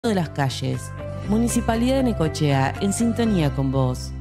de las calles. Municipalidad de Necochea, en sintonía con vos.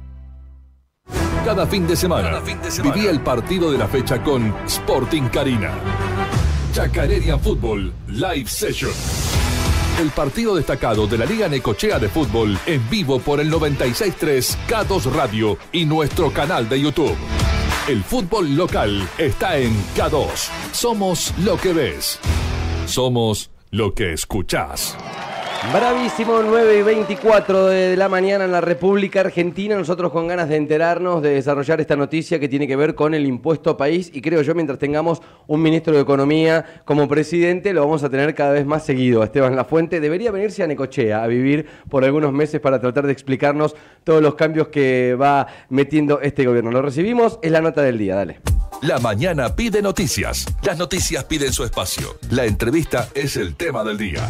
Cada fin de semana, vivía el partido de la fecha con Sporting Carina. Chacarerian Fútbol Live Session. El partido destacado de la Liga Necochea de Fútbol en vivo por el 96.3 K2 Radio y nuestro canal de YouTube. El fútbol local está en K2. Somos lo que ves. Somos lo que escuchás. Bravísimo, 9:24 de la mañana en la República Argentina. Nosotros con ganas de enterarnos, de desarrollar esta noticia que tiene que ver con el impuesto país. Y creo yo, mientras tengamos un ministro de Economía como presidente, lo vamos a tener cada vez más seguido. Esteban Lafuente debería venirse a Necochea a vivir por algunos meses para tratar de explicarnos todos los cambios que va metiendo este gobierno. Lo recibimos, es la nota del día, dale. La mañana pide noticias. Las noticias piden su espacio. La entrevista es el tema del día.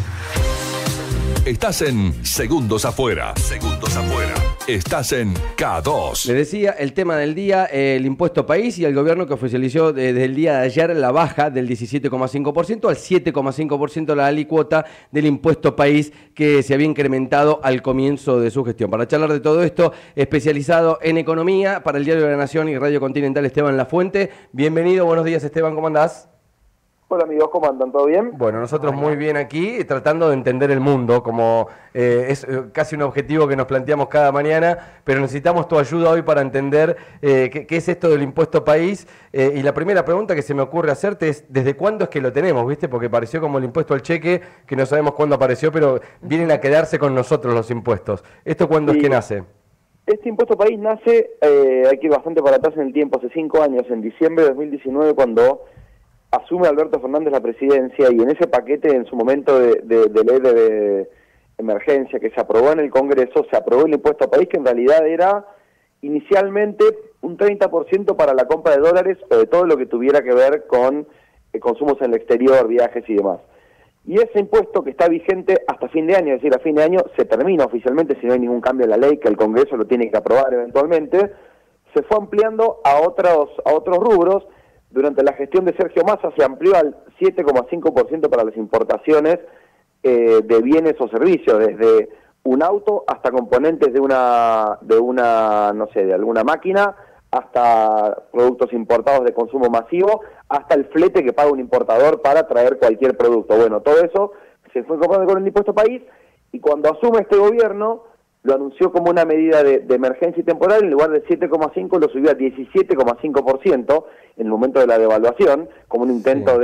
Estás en Segundos Afuera. Segundos Afuera. Estás en K2. Le decía, el tema del día, el impuesto país y el gobierno que oficializó desde el día de ayer la baja del 17,5% al 7,5% la alícuota del impuesto país que se había incrementado al comienzo de su gestión. Para charlar de todo esto, especializado en economía para el Diario de la Nación y Radio Continental, Esteban Lafuente. Bienvenido, buenos días, Esteban, ¿cómo andás? Hola amigos, ¿cómo andan? ¿Todo bien? Bueno, nosotros muy bien aquí, tratando de entender el mundo, como es casi un objetivo que nos planteamos cada mañana, pero necesitamos tu ayuda hoy para entender qué es esto del impuesto país. Y la primera pregunta que se me ocurre hacerte es, ¿desde cuándo es que lo tenemos? ¿Viste? Porque pareció como el impuesto al cheque, que no sabemos cuándo apareció, pero vienen a quedarse con nosotros los impuestos. ¿Esto cuándo es que nace? Este impuesto país nace, hay que ir bastante para atrás en el tiempo, hace 5 años, en diciembre de 2019, cuando asume Alberto Fernández la presidencia, y en ese paquete, en su momento de ley de emergencia que se aprobó en el Congreso, se aprobó el impuesto a país, que en realidad era inicialmente un 30% para la compra de dólares o de todo lo que tuviera que ver con consumos en el exterior, viajes y demás. Y ese impuesto, que está vigente hasta fin de año, es decir, a fin de año se termina oficialmente, si no hay ningún cambio en la ley, que el Congreso lo tiene que aprobar eventualmente, se fue ampliando a otros rubros. Durante la gestión de Sergio Massa se amplió al 7,5% para las importaciones de bienes o servicios, desde un auto hasta componentes de alguna máquina, hasta productos importados de consumo masivo, hasta el flete que paga un importador para traer cualquier producto. Bueno, todo eso se fue comprando con el impuesto país, y cuando asume este gobierno lo anunció como una medida de emergencia y temporal. En lugar de 7,5 lo subió a 17,5% en el momento de la devaluación, como un intento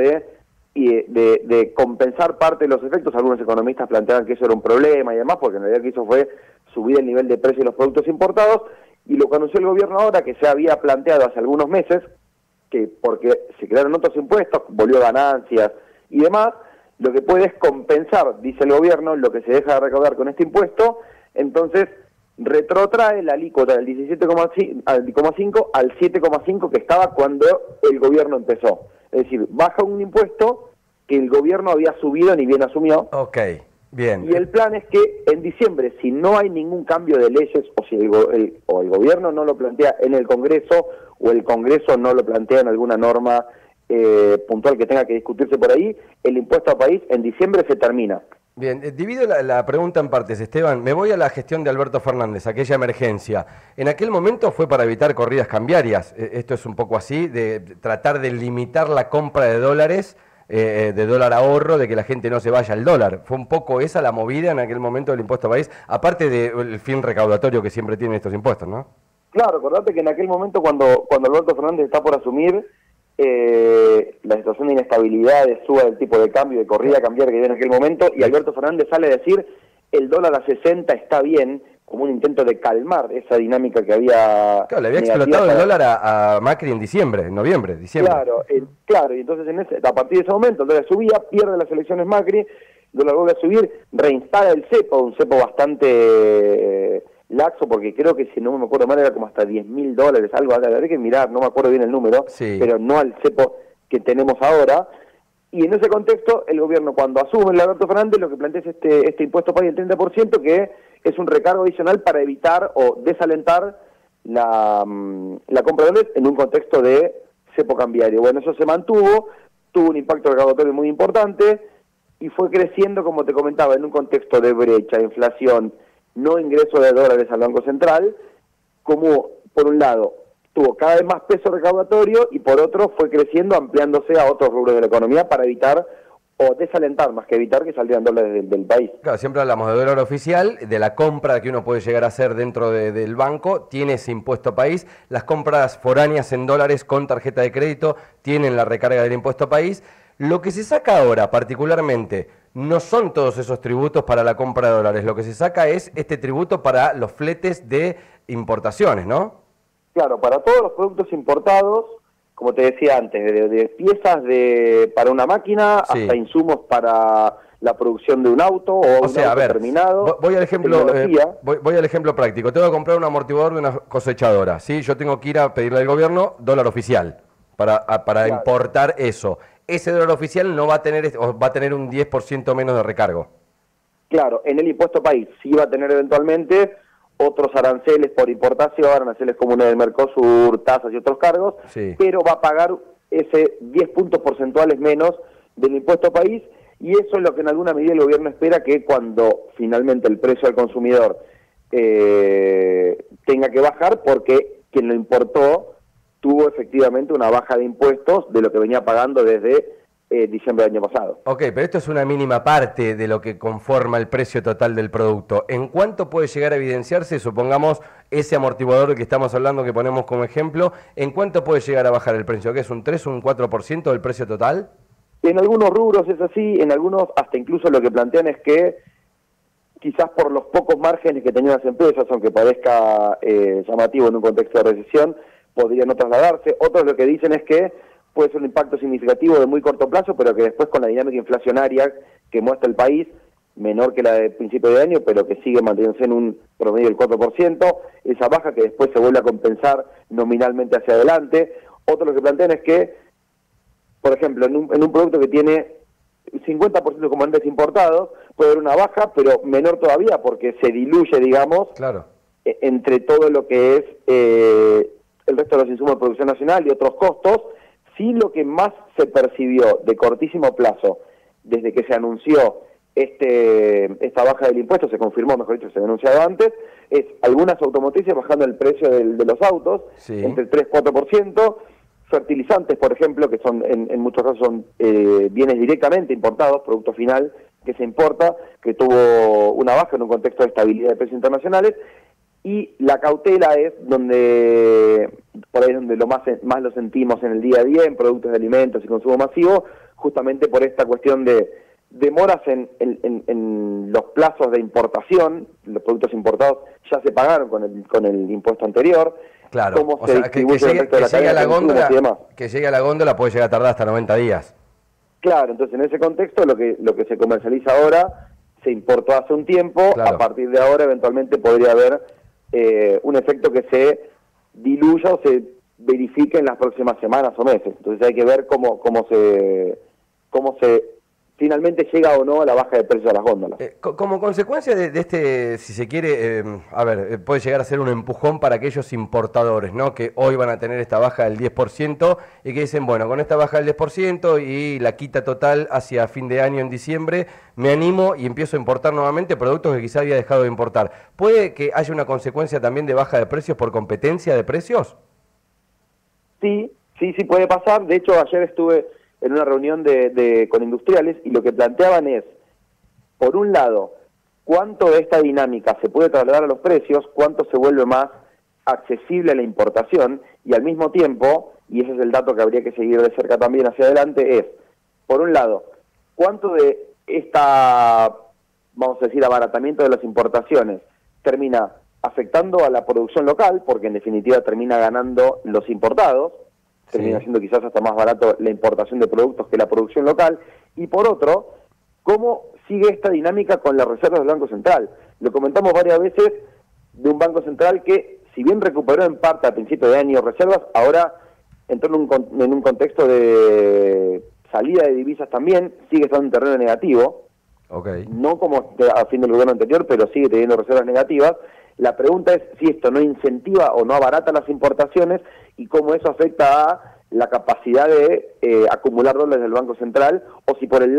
de compensar parte de los efectos. Algunos economistas planteaban que eso era un problema y demás, porque en realidad lo que hizo fue subir el nivel de precio de los productos importados. Y lo que anunció el gobierno ahora, que se había planteado hace algunos meses, que porque se crearon otros impuestos, volvió ganancias y demás, lo que puede es compensar, dice el gobierno, lo que se deja de recaudar con este impuesto. Entonces retrotrae la alícuota del 17,5 al 7,5 que estaba cuando el gobierno empezó. Es decir, baja un impuesto que el gobierno había subido ni bien asumió. Ok, bien. Y el plan es que en diciembre, si no hay ningún cambio de leyes, o si el gobierno no lo plantea en el Congreso, o el Congreso no lo plantea en alguna norma puntual que tenga que discutirse por ahí, el impuesto a país en diciembre se termina. Bien, divido la pregunta en partes, Esteban. Me voy a la gestión de Alberto Fernández, aquella emergencia. En aquel momento fue para evitar corridas cambiarias. Esto es un poco así, de tratar de limitar la compra de dólares, de dólar ahorro, de que la gente no se vaya al dólar. Fue un poco esa la movida en aquel momento del impuesto a país, aparte del fin recaudatorio que siempre tienen estos impuestos, ¿no? Claro, acordate que en aquel momento cuando Alberto Fernández está por asumir, la situación de inestabilidad, de suba del tipo de cambio, de corrida cambiaria que vive en aquel momento, y Alberto Fernández sale a decir el dólar a 60 está bien, como un intento de calmar esa dinámica que había... Claro, le había explotado el dólar a Macri en noviembre, diciembre. Claro, y entonces a partir de ese momento el dólar subía, pierde las elecciones Macri, el dólar vuelve a subir, reinstala el cepo, un cepo bastante laxo, porque creo que, si no me acuerdo mal, era como hasta $10.000, algo, habría que mirar, no me acuerdo bien el número, pero no al cepo que tenemos ahora. Y en ese contexto, el gobierno, cuando asume el Alberto Fernández, lo que plantea es este impuesto país del 30%, que es un recargo adicional para evitar o desalentar la compra de dólares en un contexto de cepo cambiario. Bueno, eso se mantuvo, tuvo un impacto recaudatorio muy importante, y fue creciendo, como te comentaba, en un contexto de brecha, inflación, no ingreso de dólares al Banco Central, como por un lado tuvo cada vez más peso recaudatorio y por otro fue creciendo, ampliándose a otros rubros de la economía para evitar o desalentar más que evitar que salieran dólares del país. Claro, siempre hablamos de dólar oficial, de la compra que uno puede llegar a hacer dentro del banco, tiene ese impuesto país, las compras foráneas en dólares con tarjeta de crédito tienen la recarga del impuesto país. Lo que se saca ahora particularmente no son todos esos tributos para la compra de dólares, lo que se saca es este tributo para los fletes de importaciones, ¿no? Claro, para todos los productos importados, como te decía antes, de piezas para una máquina Sí. hasta insumos para la producción de un auto o un sea, a auto ver, terminado. voy al ejemplo, tecnología. voy al ejemplo práctico. Tengo que comprar un amortiguador de una cosechadora, ¿sí? Yo tengo que ir a pedirle al gobierno dólar oficial para Claro. importar eso. Ese dólar oficial no va a tener, o va a tener un 10% menos de recargo. Claro, en el impuesto país sí va a tener eventualmente otros aranceles por importación, aranceles comunes del Mercosur, tasas y otros cargos, Sí. pero va a pagar ese 10 puntos porcentuales menos del impuesto país, y eso es lo que en alguna medida el gobierno espera que cuando finalmente el precio al consumidor tenga que bajar, porque quien lo importó tuvo efectivamente una baja de impuestos de lo que venía pagando desde diciembre del año pasado. Ok, pero esto es una mínima parte de lo que conforma el precio total del producto. ¿En cuánto puede llegar a evidenciarse, supongamos, ese amortiguador del que estamos hablando, que ponemos como ejemplo, en cuánto puede llegar a bajar el precio? ¿Qué es un 3 o un 4% del precio total? En algunos rubros es así, en algunos hasta incluso lo que plantean es que quizás por los pocos márgenes que tenían las empresas, aunque parezca llamativo en un contexto de recesión, podría no trasladarse. Otros lo que dicen es que puede ser un impacto significativo de muy corto plazo, pero que después con la dinámica inflacionaria que muestra el país, menor que la de principio de año, pero que sigue manteniéndose en un promedio del 4%, esa baja que después se vuelve a compensar nominalmente hacia adelante. Otros lo que plantean es que, por ejemplo, en un producto que tiene 50% de componentes importados, puede haber una baja, pero menor todavía, porque se diluye, digamos, Claro. entre todo lo que es el resto de los insumos de producción nacional y otros costos. Sí, lo que más se percibió de cortísimo plazo, desde que se anunció esta baja del impuesto, se confirmó, mejor dicho, se denunciado antes, es algunas automotrices bajando el precio de los autos, Sí. entre el 3-4%, fertilizantes, por ejemplo, que son en muchos casos son bienes directamente importados, producto final que se importa, que tuvo una baja en un contexto de estabilidad de precios internacionales, y la cautela es donde, por ahí es donde más lo sentimos en el día a día, en productos de alimentos y consumo masivo, justamente por esta cuestión de demoras en los plazos de importación. Los productos importados ya se pagaron con el impuesto anterior. Claro, Cómo o se sea, que distribuye el llegue, resto de la que llegue a cadena la de consumos y demás. góndola, que llegue a la góndola puede llegar a tardar hasta 90 días. Claro, entonces en ese contexto lo que se comercializa ahora se importó hace un tiempo. Claro. A partir de ahora eventualmente podría haber un efecto que se diluya o se verifique en las próximas semanas o meses. Entonces hay que ver cómo se finalmente llega o no a la baja de precios de las góndolas. Como consecuencia de este, si se quiere, puede llegar a ser un empujón para aquellos importadores, ¿no? Que hoy van a tener esta baja del 10% y que dicen, bueno, con esta baja del 10% y la quita total hacia fin de año en diciembre, me animo y empiezo a importar nuevamente productos que quizá había dejado de importar. ¿Puede que haya una consecuencia también de baja de precios por competencia de precios? Sí puede pasar. De hecho, ayer estuve en una reunión con industriales y lo que planteaban es, por un lado, cuánto de esta dinámica se puede trasladar a los precios, cuánto se vuelve más accesible a la importación, y al mismo tiempo, y ese es el dato que habría que seguir de cerca también hacia adelante, es, por un lado, cuánto de vamos a decir, abaratamiento de las importaciones termina afectando a la producción local, porque en definitiva termina ganando los importados, termina siendo quizás hasta más barato la importación de productos que la producción local, y por otro, cómo sigue esta dinámica con las reservas del Banco Central. Lo comentamos varias veces de un Banco Central que, si bien recuperó en parte a principio de año reservas, ahora entró en un contexto de salida de divisas también, sigue estando en terreno negativo, no como a fin del gobierno anterior, pero sigue teniendo reservas negativas. La pregunta es si esto no incentiva o no abarata las importaciones y cómo eso afecta a la capacidad de acumular dólares del Banco Central, o si por el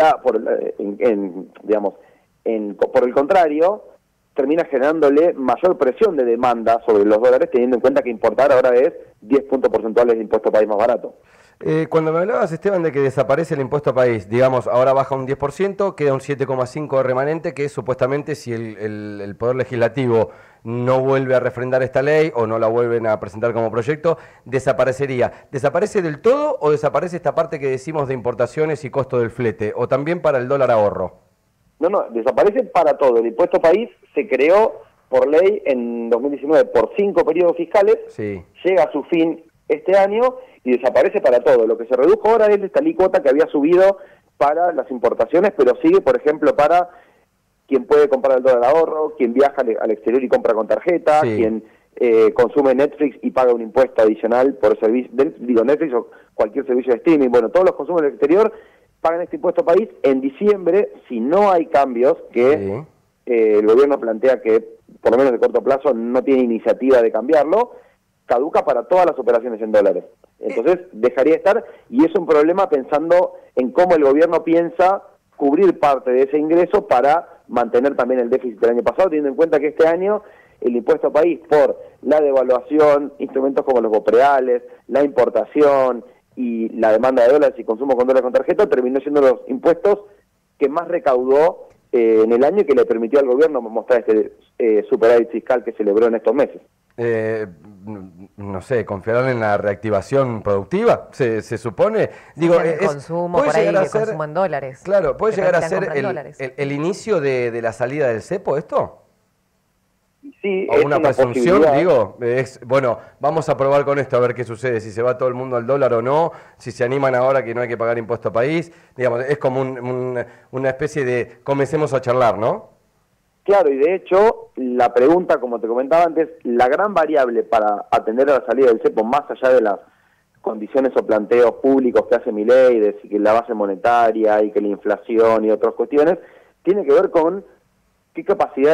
contrario termina generándole mayor presión de demanda sobre los dólares, teniendo en cuenta que importar ahora es 10 puntos porcentuales de impuesto país más barato. Cuando me hablabas, Esteban, de que desaparece el impuesto país, digamos, ahora baja un 10%, queda un 7,5% de remanente, que supuestamente si el Poder Legislativo no vuelve a refrendar esta ley o no la vuelven a presentar como proyecto, desaparecería. ¿Desaparece del todo o desaparece esta parte que decimos de importaciones y costo del flete? ¿O también para el dólar ahorro? No, desaparece para todo. El impuesto país se creó por ley en 2019 por 5 periodos fiscales, sí. Llega a su fin este año y desaparece para todo. Lo que se redujo ahora es esta alícuota que había subido para las importaciones, pero sigue, por ejemplo, para quien puede comprar el dólar ahorro, quien viaja al exterior y compra con tarjeta, sí. Quien consume Netflix y paga un impuesto adicional por servicio, Netflix o cualquier servicio de streaming. Bueno, todos los consumos del exterior pagan este impuesto país. En diciembre, si no hay cambios, que el gobierno plantea que, por lo menos de corto plazo, no tiene iniciativa de cambiarlo, caduca para todas las operaciones en dólares. Entonces, dejaría de estar, y es un problema pensando en cómo el gobierno piensa cubrir parte de ese ingreso para mantener también el déficit del año pasado, teniendo en cuenta que este año el impuesto país, por la devaluación, instrumentos como los bopreales, la importación y la demanda de dólares y consumo con dólares con tarjeta, terminó siendo los impuestos que más recaudó en el año, y que le permitió al gobierno mostrar este superávit fiscal que celebró en estos meses. No sé, ¿confiarán en la reactivación productiva? ¿Se supone? Digo, el consumo por ahí, el consumo en dólares. Claro, ¿puede llegar a ser el inicio de la salida del cepo esto? Sí, o una presunción, digo, bueno, vamos a probar con esto a ver qué sucede, si se va todo el mundo al dólar o no, si se animan ahora que no hay que pagar impuesto país, digamos, es como una especie de comencemos a charlar, ¿no? Claro, y de hecho, la pregunta, como te comentaba antes, la gran variable para atender a la salida del cepo, más allá de las condiciones o planteos públicos que hace Milei, de que la base monetaria y que la inflación y otras cuestiones, tiene que ver con qué capacidad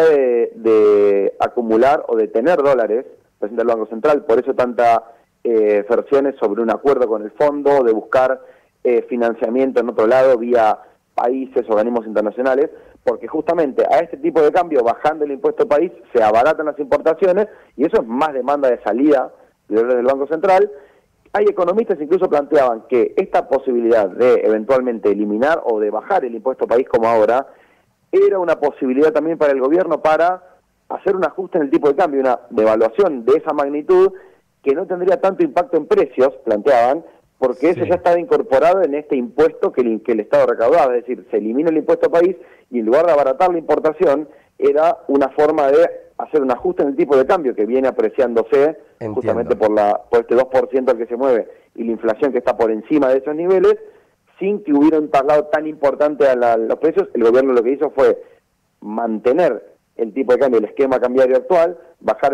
de acumular o de tener dólares presenta el Banco Central. Por eso tantas versiones sobre un acuerdo con el fondo, de buscar financiamiento en otro lado vía países, organismos internacionales, porque justamente a este tipo de cambio, bajando el impuesto país, se abaratan las importaciones y eso es más demanda de salida de dólares del Banco Central. Hay economistas incluso planteaban que esta posibilidad de eventualmente eliminar o de bajar el impuesto país como ahora era una posibilidad también para el gobierno para hacer un ajuste en el tipo de cambio, una devaluación de esa magnitud que no tendría tanto impacto en precios, planteaban, porque eso ya estaba incorporado en este impuesto que el Estado recaudaba, es decir, se elimina el impuesto país y en lugar de abaratar la importación, era una forma de hacer un ajuste en el tipo de cambio que viene apreciándose justamente por este 2% al que se mueve y la inflación que está por encima de esos niveles, sin que hubiera un traslado tan importante a los precios. El gobierno lo que hizo fue mantener el tipo de cambio, el esquema cambiario actual, bajar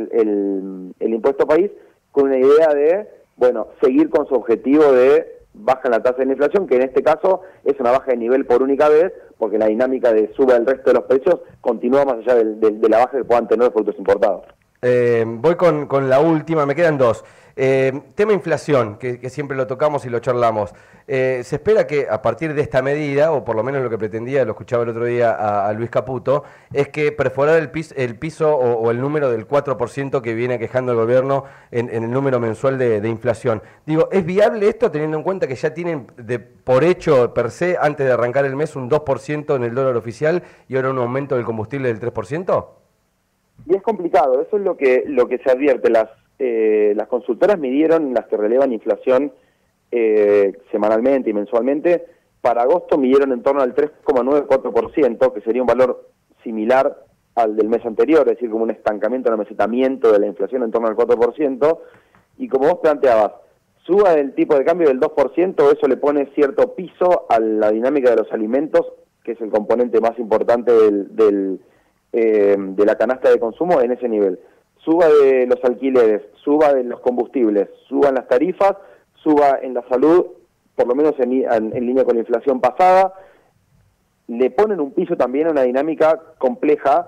el impuesto país con una idea de, bueno, seguir con su objetivo de baja en la tasa de la inflación, que en este caso es una baja de nivel por única vez, porque la dinámica de suba del resto de los precios continúa más allá de la baja que puedan tener los productos importados. Voy con la última, me quedan dos. Tema inflación, que siempre lo tocamos y lo charlamos. Se espera que a partir de esta medida, o por lo menos lo que pretendía, lo escuchaba el otro día a Luis Caputo, es que perforar el piso o el número del 4% que viene quejando el gobierno en el número mensual de inflación. Digo, ¿es viable esto teniendo en cuenta que ya tienen por hecho, per se, antes de arrancar el mes, un 2% en el dólar oficial y ahora un aumento del combustible del 3%? Y es complicado, eso es lo que se advierte. Las consultoras midieron, las que relevan inflación semanalmente y mensualmente, para agosto midieron en torno al 3,94%, que sería un valor similar al del mes anterior, es decir, como un estancamiento, un amesetamiento de la inflación en torno al 4%, y como vos planteabas, suba el tipo de cambio del 2%, eso le pone cierto piso a la dinámica de los alimentos, que es el componente más importante de la canasta de consumo en ese nivel. Suba de los alquileres, suba de los combustibles, suba en las tarifas, suba en la salud, por lo menos en línea con la inflación pasada, le ponen un piso también a una dinámica compleja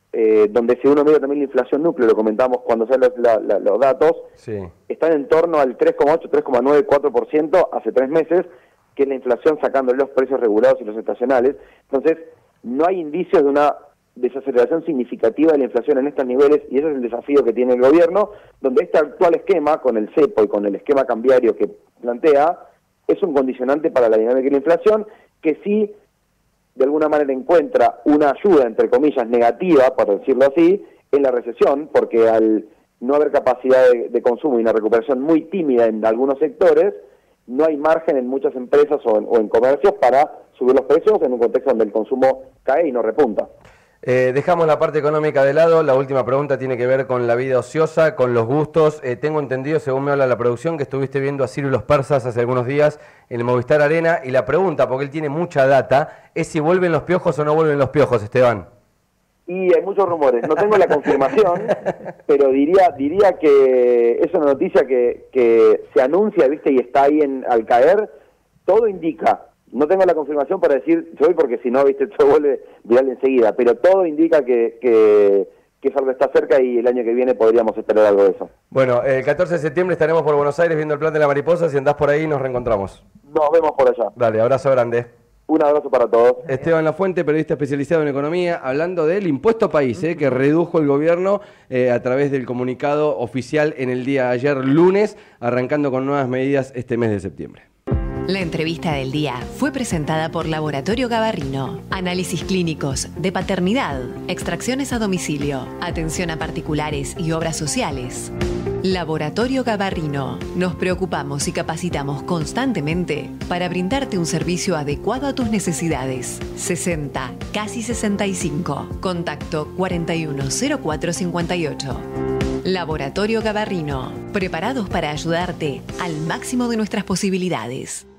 donde si uno mira también la inflación núcleo, lo comentamos cuando salen los datos, sí, están en torno al 3,8, 3,9, 4% hace 3 meses, que es la inflación sacando los precios regulados y los estacionales. Entonces, no hay indicios de una desaceleración significativa de la inflación en estos niveles, y ese es el desafío que tiene el gobierno, donde este actual esquema, con el cepo y con el esquema cambiario que plantea, es un condicionante para la dinámica de la inflación, que sí, de alguna manera encuentra una ayuda, entre comillas, negativa, por decirlo así, en la recesión, porque al no haber capacidad de consumo y una recuperación muy tímida en algunos sectores, no hay margen en muchas empresas o en comercios para subir los precios en un contexto donde el consumo cae y no repunta. Dejamos la parte económica de lado. La última pregunta tiene que ver con la vida ociosa, con los gustos. Tengo entendido, según me habla la producción, que estuviste viendo a Ciro y los Persas hace algunos días en el Movistar Arena, y la pregunta, porque él tiene mucha data, es si vuelven los piojos o no vuelven los piojos, Esteban. Y hay muchos rumores, no tengo la confirmación, pero diría que es una noticia que se anuncia, ¿viste? Y está ahí al caer. Todo indica, no tengo la confirmación para decir soy, porque si no, ¿viste? Todo vuelve viral enseguida, pero todo indica que es algo que está cerca, y el año que viene podríamos esperar algo de eso. Bueno, el 14 de septiembre estaremos por Buenos Aires viendo el Plan de la Mariposa. Si andás por ahí, nos reencontramos. Nos vemos por allá. Dale, abrazo grande. Un abrazo para todos. Esteban Lafuente, periodista especializado en economía, hablando del impuesto país, que redujo el gobierno a través del comunicado oficial en el día de ayer, lunes, arrancando con nuevas medidas este mes de septiembre. La entrevista del día fue presentada por Laboratorio Gabarrino. Análisis clínicos de paternidad, extracciones a domicilio, atención a particulares y obras sociales. Laboratorio Gabarrino. Nos preocupamos y capacitamos constantemente para brindarte un servicio adecuado a tus necesidades. 60, casi 65. Contacto 410458. Laboratorio Gabarrino. Preparados para ayudarte al máximo de nuestras posibilidades.